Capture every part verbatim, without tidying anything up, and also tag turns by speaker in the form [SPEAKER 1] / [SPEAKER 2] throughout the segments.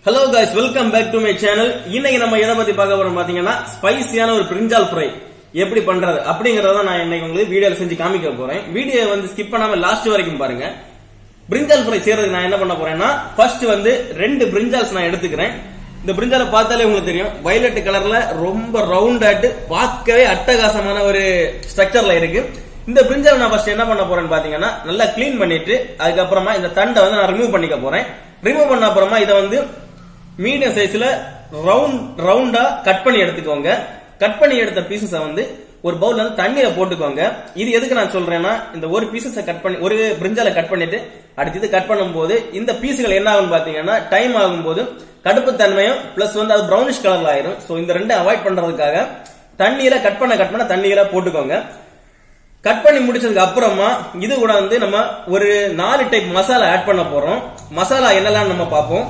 [SPEAKER 1] Hello guys, welcome back to my channel. இன்னைக்கு நம்ம எதை பத்தி பார்க்க போறோம் பாத்தீங்கன்னா ஸ்பைசியான ஒரு பிரிஞ்சால் ஃப்ரை எப்படி பண்றது அப்படிங்கறத நான் இன்னைக்கு உங்களுக்கு வீடியோல செஞ்சு காமிக்க போறேன். வீடியோ வந்து ஸ்கிப் பண்ணாம லாஸ்ட் வரைக்கும் பாருங்க. பிரிஞ்சால் ஃப்ரை செய்யறதுக்கு நான் என்ன பண்ண போறேன்னா ஃபர்ஸ்ட் வந்து ரெண்டு பிரிஞ்சால்ஸ் நான் எடுத்துக்கிறேன். இந்த பிரிஞ்சாலை பார்த்தாலே உங்களுக்கு தெரியும் வயலட் கலர்ல ரொம்ப ரவுண்ட் ஆட்டு பார்க்கவே அட்டகாசமான ஒரு ஸ்ட்ரக்சர்ல இருக்கு. இந்த பிரிஞ்சால் நான் ஃபர்ஸ்ட் என்ன பண்ண போறேன்னு பாத்தீங்கன்னா நல்லா கிளீன் பண்ணிட்டு அதுக்கப்புறமா இந்த தண்டை வந்து நான் ரிமூவ் பண்ணிக்க போறேன். ரிமூவ் பண்ண அப்புறமா இதை வந்து மீடியம் சைஸ்ல ரவுண்ட் ரவுண்டா கட் பண்ணி எடுத்துக்கோங்க. கட் பண்ணி எடுத்த பீசஸ வந்து ஒரு பவுல்ல வந்து தண்ணீரை போட்டுக்கோங்க. இது எதுக்கு நான் சொல்றேன்னா இந்த ஒரு பீசஸ கட் பண்ணி ஒரு பிரிஞ்சால கட் பண்ணிட்டு அடுத்து கட் பண்ணும்போது இந்த பீஸ்கள் என்ன ஆகும் பாத்தீங்கன்னா டைம் ஆகும்போது கடுப்பு தன்மையும் பிளஸ் வந்து அது பிரவுனிஷ் கலர்ல ஆயிரும். சோ இந்த ரெண்டு அவாய்ட் பண்றதுக்காக தண்ணீரை கட் பண்ண கட் பண்ண தண்ணீரை போட்டுக்கோங்க. கட் பண்ணி முடிச்சதுக்கு அப்புறமா இது கூட வந்து நம்ம ஒரு நாலு டைப் மசாலா ஆட் பண்ண போறோம். மசாலா என்னெல்லாம் நம்ம பார்ப்போம்.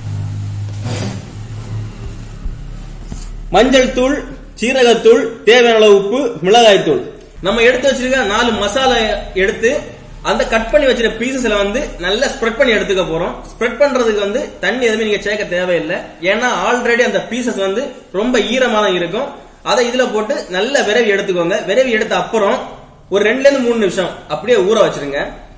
[SPEAKER 1] மஞ்சள் தூள், சீரகத்தூள், தேவையான அளவு உப்பு, மிளகாய் தூள். நம்ம எடுத்து வச்சிருக்க நாலு மசாலா எடுத்து அந்த கட் பண்ணி வச்சிருக்க பீசஸ்ல வந்து நல்லா ஸ்ப்ரெட் பண்ணி எடுத்துக்க போறோம். ஸ்ப்ரெட் பண்றதுக்கு வந்து தண்ணி எதுவுமே நீங்க சேர்க்க தேவையில்லை. ஏன்னா ஆல்ரெடி அந்த பீசஸ் வந்து ரொம்ப ஈரமா தான் இருக்கும். அதை இதுல போட்டு நல்லா விரவி எடுத்துக்கோங்க. விரவி எடுத்த அப்புறம் ஒரு ரெண்டுல இருந்து மூணு நிமிஷம் அப்படியே ஊற வச்சிருங்க.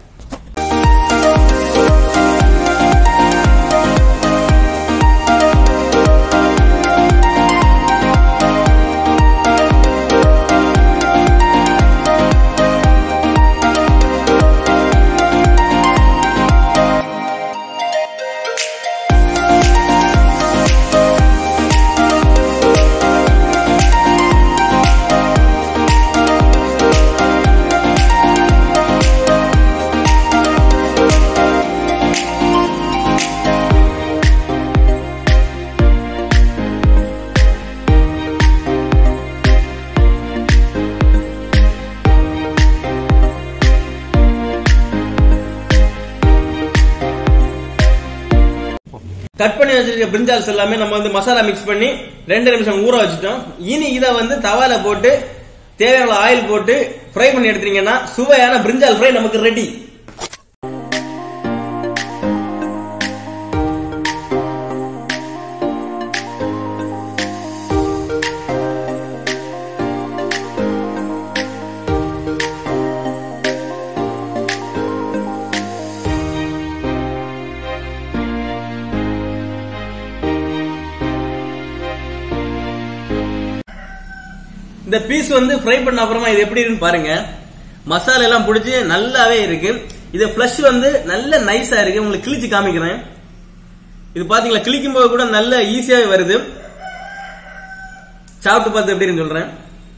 [SPEAKER 1] கட் பண்ணி வச்சிருக்க பிரிஞ்சால்ஸ் எல்லாமே நம்ம வந்து மசாலா மிக்ஸ் பண்ணி ரெண்டு நிமிஷம் ஊற வச்சுட்டோம். இனி இதை வந்து தவால போட்டு தேவையான ஆயில் போட்டு ஃப்ரை பண்ணி எடுத்தீங்கன்னா சுவையான பிரிஞ்சால் ஃப்ரை நமக்கு ரெடி. இந்த பீஸ் வந்து ஃப்ரை பண்ண அப்புறமா இது எப்படி இருக்குன்னு பாருங்க. மசாலா எல்லாம் பிடிச்சி நல்லாவே இருக்கு. இது ஃபிளஷ் வந்து நல்ல நைஸா இருக்கு. உங்களுக்கு கிழிச்சு காமிக்கிறேன். இது பாத்தீங்களா கிழிக்கும் போது கூட நல்ல ஈஸியாவே வருது. சாப்பிட்டு பார்த்து எப்படி இருக்குன்னு சொல்றேன்.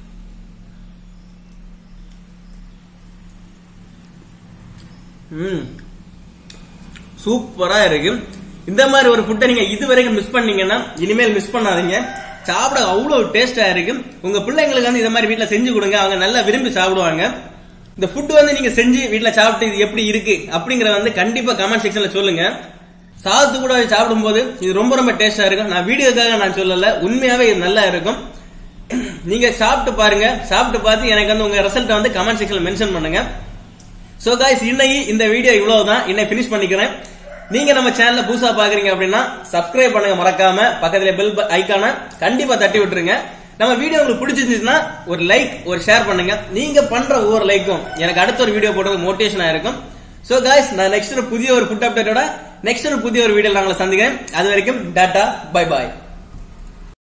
[SPEAKER 1] ம் சூப்பரா இருக்கு. இந்த மாதிரி ஒரு ஃபுட்டை நீங்க இது வரைக்கும் மிஸ் பண்ணீங்கன்னா இனிமேல் மிஸ் பண்ணாதீங்க. சாப்பிட அவ்வளவு டேஸ்டா இருக்கு. உங்க பிள்ளைங்களுக்கு வந்து இந்த மாதிரி வீட்டுல செஞ்சு கொடுங்க. அவங்க நல்லா விரும்பி சாப்பிடுவாங்க. இந்த ஃபுட் வந்து நீங்க செஞ்சு வீட்டுல சாப்பிட்டு இது எப்படி இருக்கு அப்படிங்கறத வந்து கண்டிப்பா கமெண்ட் செக்ஷன்ல சொல்லுங்க. சாதத்து கூட சாப்பிடும் போது இது ரொம்ப ரொம்ப டேஸ்டா இருக்கும். நான் வீடியோக்காக நான் சொல்லல, உண்மையாவே இது நல்லா இருக்கும். நீங்க சாப்பிட்டு பாருங்க. சாப்பிட்டு பார்த்து எனக்கு வந்து உங்க ரிசல்ட் வந்து கமெண்ட் செக்ஷன்ல மென்ஷன் பண்ணுங்க. சோ गाइस இன்னைக்கு இந்த வீடியோ இவ்வளவுதான். இன்னைக்கு ஃபினிஷ் பண்ணிக்கிறேன். நீங்க நம்ம சேனல்ல புதுசா பாக்குறீங்க அப்படின்னா சப்ஸ்கிரைப் பண்ணுங்க மறக்காம. பக்கத்துல பெல் ஐகானை கண்டிப்பா தட்டி விட்டுருங்க. நம்ம வீடியோ உங்களுக்கு பிடிச்சிருந்துச்சுன்னா ஒரு லைக் ஒரு ஷேர் பண்ணுங்க. நீங்க பண்ற ஒவ்வொரு லைக்கும் எனக்கு அடுத்த ஒரு வீடியோ போடுறது மோட்டிவேஷனா இருக்கும். சோ गाइस நான் நெக்ஸ்ட் புதிய ஒரு ஃபுட் அப்டேட்டோட நெக்ஸ்ட் ஒரு புதிய ஒரு வீடியோ நாங்கள சந்திக்கிறேன். அது வரைக்கும் டாடா பை பாய்.